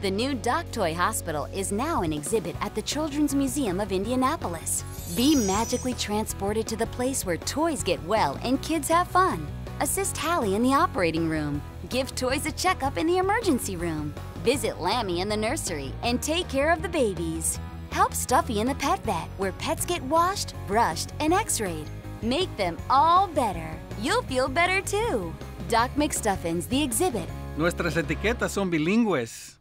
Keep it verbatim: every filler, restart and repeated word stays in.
The new Doc Toy Hospital is now an exhibit at the Children's Museum of Indianapolis. Be magically transported to the place where toys get well and kids have fun. Assist Hallie in the operating room. Give toys a checkup in the emergency room. Visit Lammy in the nursery and take care of the babies. Help Stuffy in the pet vet, where pets get washed, brushed, and x-rayed. Make them all better. You'll feel better too. Doc McStuffins, the exhibit. Nuestras etiquetas son bilingües.